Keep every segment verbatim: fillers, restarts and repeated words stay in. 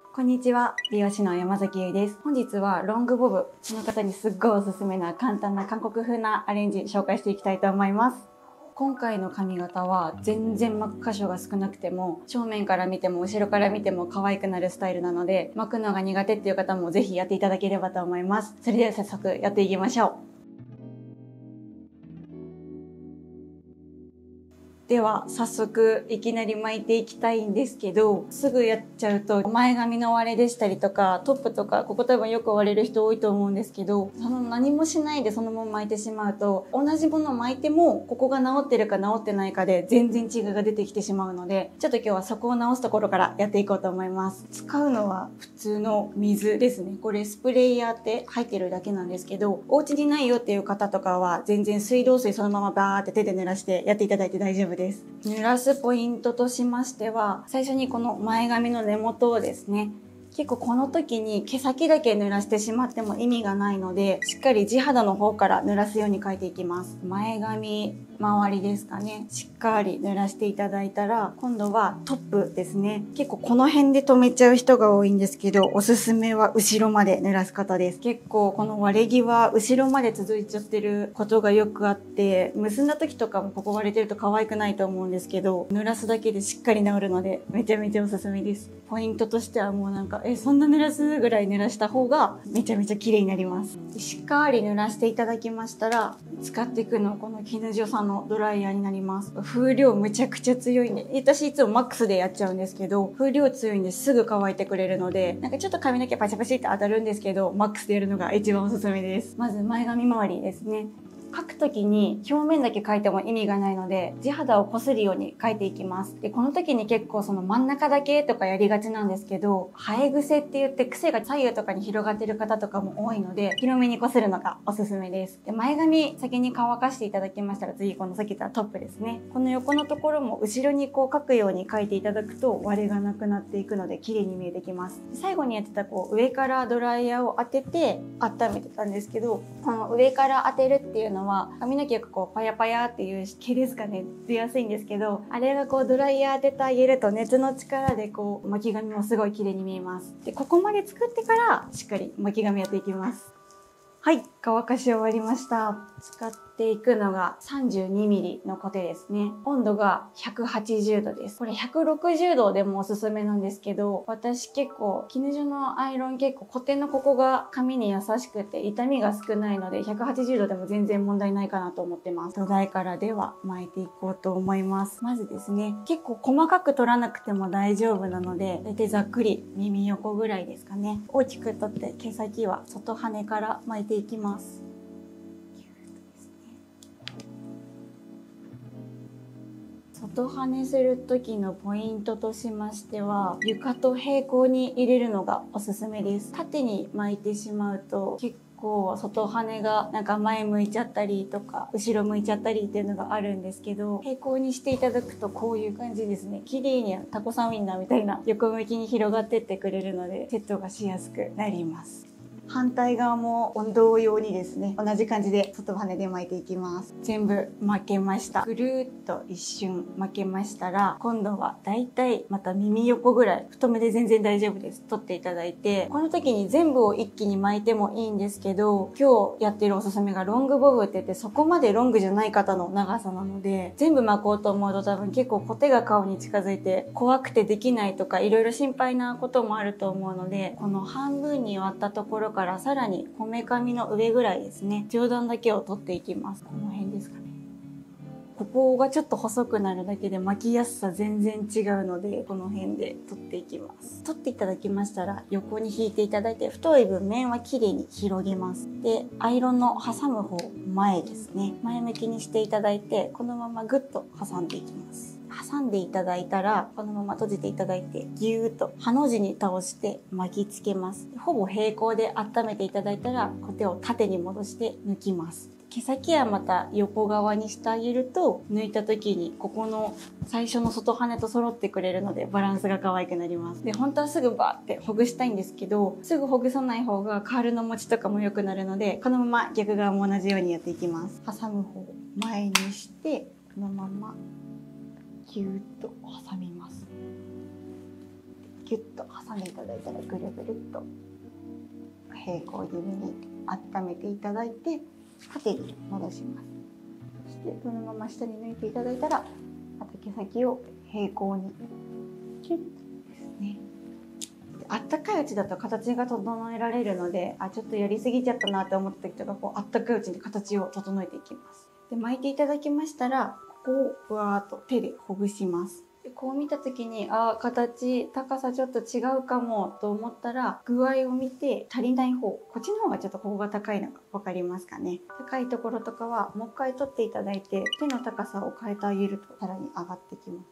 こんにちは、美容師の山崎優衣です。本日はロングボブ、その方にすっごいおすすめな簡単な韓国風なアレンジ紹介していきたいと思います。今回の髪型は全然巻く箇所が少なくても、正面から見ても後ろから見ても可愛くなるスタイルなので、巻くのが苦手っていう方もぜひやっていただければと思います。それでは早速やっていきましょう。では早速いきなり巻いていきたいんですけど、すぐやっちゃうと前髪の割れでしたりとかトップとかここ多分よく割れる人多いと思うんですけど、その何もしないでそのまま巻いてしまうと、同じものを巻いてもここが治ってるか治ってないかで全然違いが出てきてしまうので、ちょっと今日はそこを直すところからやっていこうと思います。使うのは普通の水ですね。これスプレーヤーって入ってるだけなんですけど、お家にないよっていう方とかは全然水道水そのままバーって手で濡らしてやっていただいて大丈夫です。濡らすポイントとしましては、最初にこの前髪の根元をですね、結構この時に毛先だけ濡らしてしまっても意味がないので、しっかり地肌の方から濡らすように描いていきます。前髪周りですかね、しっかり濡らしていただいたら、今度はトップですね。結構この辺で止めちゃう人が多いんですけど、おすすめは後ろまで濡らす方です。結構この割れ際後ろまで続いちゃってることがよくあって、結んだ時とかもここ割れてると可愛くないと思うんですけど、濡らすだけでしっかり治るのでめちゃめちゃおすすめです。ポイントとしてはもうなんかえそんな濡らすぐらい濡らした方がめちゃめちゃ綺麗になります。しっかり濡らしていただきましたら、使っていくのはこのキヌジョさんのドライヤーになります。風量むちゃくちゃ強いんで、私いつもマックスでやっちゃうんですけど、風量強いんですぐ乾いてくれるので、なんかちょっと髪の毛パチパチって当たるんですけど、マックスでやるのが一番おすすめです。まず前髪周りですね。描くときに表面だけ描いても意味がないので、地肌をこするように描いていきます。で、この時に結構その真ん中だけとかやりがちなんですけど、生え癖って言って癖が左右とかに広がってる方とかも多いので、広めにこするのがおすすめです。で、前髪先に乾かしていただきましたら、次このさっき言ったトップですね。この横のところも後ろにこう描くように描いていただくと割れがなくなっていくので綺麗に見えてきます。最後にやってたこう上からドライヤーを当てて温めてたんですけど、この上から当てるっていうのは髪の毛がこうパヤパヤっていう毛ですかね、出やすいんですけど、あれがこうドライヤー当ててあげると熱の力でこう巻き髪もすごい綺麗に見えます。で、ここまで作ってからしっかり巻き髪やっていきます。はい、乾かし終わりました。使っていくのが さんじゅうにミリ のコテですね。温度がひゃくはちじゅうどです。これひゃくろくじゅうどでもおすすめなんですけど、私結構、キヌジョのアイロン結構コテのここが髪に優しくて痛みが少ないので、ひゃくはちじゅうどでも全然問題ないかなと思ってます。土台からでは巻いていこうと思います。まずですね、結構細かく取らなくても大丈夫なので、大体ざっくり耳横ぐらいですかね。大きく取って毛先は外羽から巻いていきます。外羽する時のポイントとしましては、床と平行に入れるのがおすすめです。縦に巻いてしまうと結構外羽がなんか前向いちゃったりとか後ろ向いちゃったりっていうのがあるんですけど、平行にしていただくとこういう感じですね。綺麗にタコさんウインナーみたいな横向きに広がってってくれるのでセットがしやすくなります。反対側も同様にですね、同じ感じで外羽で巻いていきます。全部巻けました。ぐるーっと一瞬巻けましたら、今度はだいたいまた耳横ぐらい、太めで全然大丈夫です。取っていただいて、この時に全部を一気に巻いてもいいんですけど、今日やってるおすすめがロングボブって言って、そこまでロングじゃない方の長さなので、全部巻こうと思うと多分結構コテが顔に近づいて怖くてできないとかいろいろ心配なこともあると思うので、この半分に割ったところからからさらにこめかみの上ぐらいですね、上段だけを取っていきます。この辺ですかね。ここがちょっと細くなるだけで巻きやすさ全然違うので、この辺で取っていきます。取っていただきましたら横に引いていただいて、太い分面は綺麗に広げます。で、アイロンの挟む方前ですね、前向きにしていただいて、このままグッと挟んでいきます。挟んでいただいたらこのまま閉じていただいて、ギューッとハの字に倒して巻きつけます。ほぼ平行で温めていただいたらコテを縦に戻して抜きます。毛先はまた横側にしてあげると、抜いた時にここの最初の外羽と揃ってくれるのでバランスが可愛くなります。で、本当はすぐバーってほぐしたいんですけど、すぐほぐさない方がカールの持ちとかも良くなるので、このまま逆側も同じようにやっていきます。挟む方を前にしてこのままギューッと挟みます。 ギュッと挟んでいただいたらぐるぐるっと平行気味に温めていただいて縦に戻します。そしてそのまま下に抜いていただいたらあと毛先を平行にキュッとですね。あったかいうちだと形が整えられるので、あちょっとやりすぎちゃったなって思った時とか、こうあったかいうちに形を整えていきます。で巻いていただきましたら、ここをふわーっと手でほぐします。でこう見た時にあ形高さちょっと違うかもと思ったら、具合を見て足りない方、こっちの方がちょっとここが高いのが分かりますかね。高いところとかはもう一回取っていただいて、手の高さを変えてあげるとさらに上がってきます。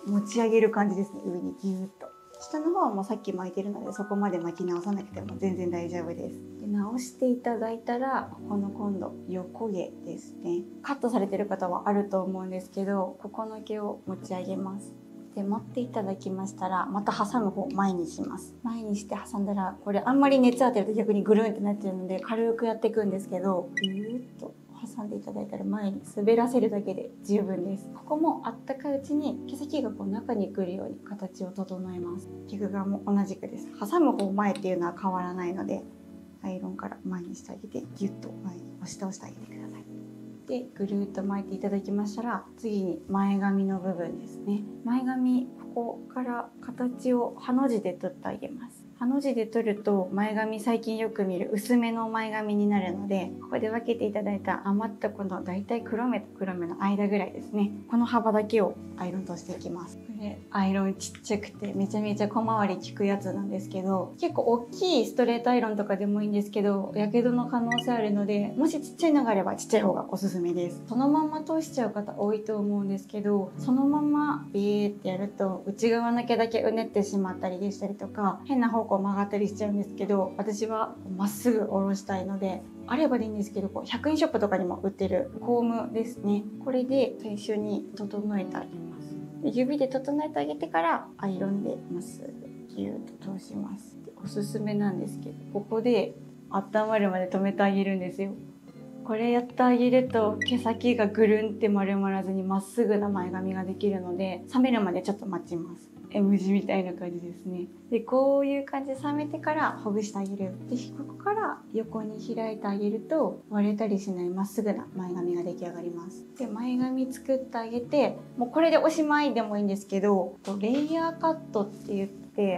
持ち上げる感じですね。上にギューッと。下の方はもうさっき巻いてるので、そこまで巻き直さなくても全然大丈夫です。で直していただいたら、この今度横毛ですね。カットされてる方はあると思うんですけど、ここの毛を持ち上げます。で持っていただきましたら、また挟む方前にします。前にして挟んだら、これあんまり熱当てると逆にぐるんってなっちゃうので、軽くやっていくんですけど、ギューッと挟んでいただいたら前に滑らせるだけで十分です。ここもあったかいうちに毛先がこう中に来るように形を整えます。逆側も同じくです。挟む方前っていうのは変わらないので、アイロンから前にしてあげてギュッと前に押し倒してあげてください。でぐるっと巻いていただきましたら、次に前髪の部分ですね。前髪ここから形をハの字で取ってあげます。ハの字で取ると前髪、最近よく見る薄めの前髪になるので、ここで分けていただいた余ったこのだいたい黒目と黒目の間ぐらいですね、この幅だけをアイロンとしていきます。これアイロンちっちゃくてめちゃめちゃ小回り効くやつなんですけど、結構大きいストレートアイロンとかでもいいんですけど、やけどの可能性あるので、もしちっちゃいのがあればちっちゃい方がおすすめです。そのまま通しちゃう方多いと思うんですけど、そのままビーってやると内側の毛だけうねってしまったりでしたりとか、変な方向曲がったりしちゃうんですけど、私はまっすぐ下ろしたいので、あればでいいんですけど、こうひゃくえんショップとかにも売ってるコームですね。これで最初に整えてあげます。で指で整えてあげてからアイロンでまっすぐギューッと通します。でおすすめなんですけど、ここで温まるまで止めてあげるんですよ。これやってあげると毛先がぐるんって丸まらずにまっすぐな前髪ができるので、冷めるまでちょっと待ちます。M 字みたいな感じですね。でこういう感じで冷めてからほぐしてあげる。でここから横に開いてあげると割れたりしないまっすぐな前髪が出来上がります。で前髪作ってあげて、もうこれでおしまいでもいいんですけど、レイヤーカットって言って、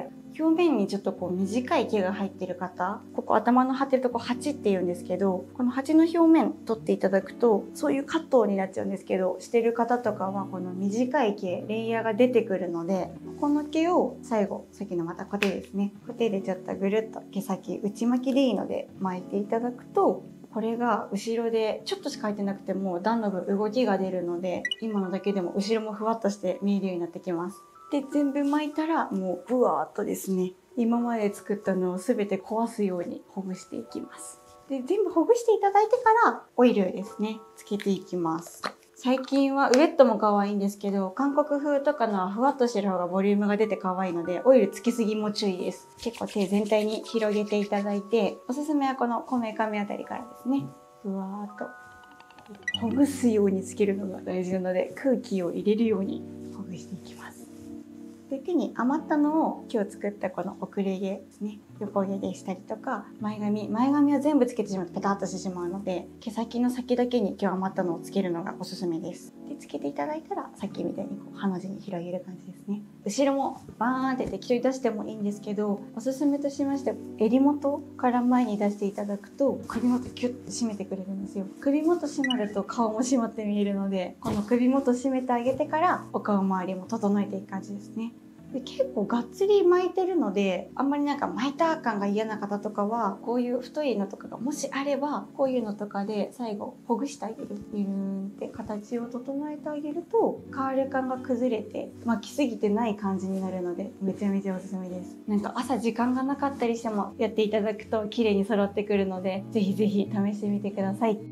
表面にちょっとこう短い毛が入ってる方、ここ頭の張ってるとこ鉢って言うんですけど、この鉢の表面取っていただくとそういうカットになっちゃうんですけど、してる方とかはこの短い毛、レイヤーが出てくるので、この毛を最後、さっきのまたコテですね、コテでちょっとぐるっと毛先内巻きでいいので巻いていただくと、これが後ろでちょっとしか入ってなくても段の分動きが出るので、今のだけでも後ろもふわっとして見えるようになってきます。で全部巻いたらもうブワーっとですね、今まで作ったのを全て壊すようにほぐしていきます。で全部ほぐしていただいてからオイルですね、つけていきます。最近はウェットも可愛いんですけど、韓国風とかのはふわっとしてる方がボリュームが出て可愛いので、オイルつけすぎも注意です。結構手全体に広げていただいて、おすすめはこのこめかみあたりからですね、ふわーっとほぐすようにつけるのが大事なので、空気を入れるようにほぐしていきます。で手に余ったのを今日作ったこの遅れ毛ですね、横毛でしたりとか、前髪前髪を全部つけてしまうとペタッとしてしまうので、毛先の先だけに今日余ったのをつけるのがおすすめです。でつけていただいたらさっきみたいにこうハの字に広げる感じですね。後ろもバーンって適当に出してもいいんですけど、おすすめとしまして襟元から前に出していただくと首元キュッと締めてくれるんですよ。首元締まると顔も締まって見えるので、この首元締めてあげてからお顔周りも整えていく感じですね。で結構がっつり巻いてるので、あんまりなんか巻いた感が嫌な方とかは、こういう太いのとかがもしあれば、こういうのとかで最後ほぐしてあげる。ビューンって形を整えてあげるとカール感が崩れて巻きすぎてない感じになるので、めちゃめちゃおすすめです。なんか朝時間がなかったりしてもやっていただくと綺麗に揃ってくるので、ぜひぜひ試してみてください。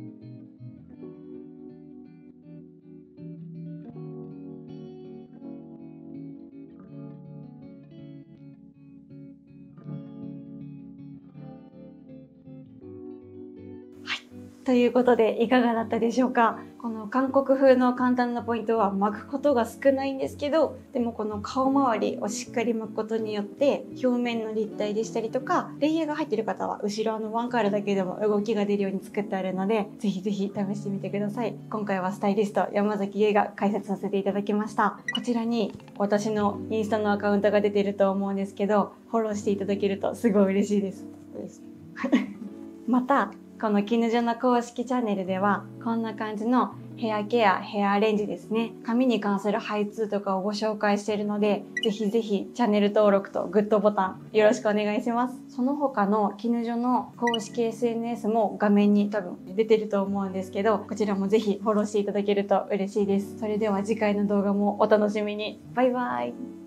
ということでいかがだったでしょうか。このの韓国風の簡単なポイントは巻くことが少ないんですけど、でもこの顔周りをしっかり巻くことによって表面の立体でしたりとか、レイヤーが入っている方は後ろのワンカールだけでも動きが出るように作ってあるので、ぜひぜひ試してみてください。今回はスタイリスト山崎優が解説させていただきました。こちらに私のインスタのアカウントが出てると思うんですけど、フォローしていただけるとすごい嬉しいです。またこの絹女の公式チャンネルではこんな感じのヘアケア、ヘアアレンジですね。髪に関するハイツーとかをご紹介しているので、ぜひぜひチャンネル登録とグッドボタンよろしくお願いします。その他の絹女の公式 エスエヌエス も画面に多分出てると思うんですけど、こちらもぜひフォローしていただけると嬉しいです。それでは次回の動画もお楽しみに。バイバイ。